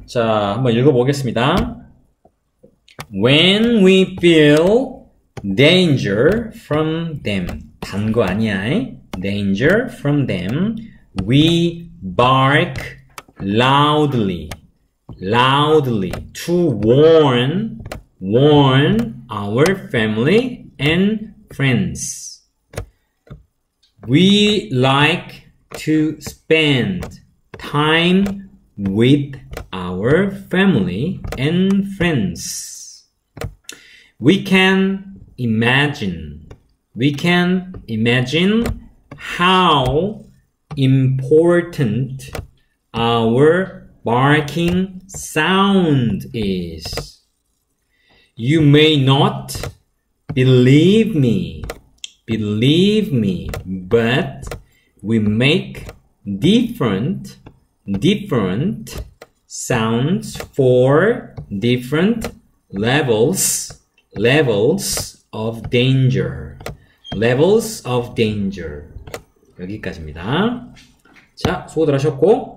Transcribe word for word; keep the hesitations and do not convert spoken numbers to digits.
자, 한번 읽어보겠습니다. When we feel danger from them. 단 거 아니야. Danger from them. We bark loudly. Loudly. To warn, warn our family and friends. We like to spend time with our family and friends. We can imagine, we can imagine how important our barking sound is. You may not believe me, believe me, but we make different, different sounds for different levels, levels of danger, levels of danger. 여기까지입니다. 자, 수고들 하셨고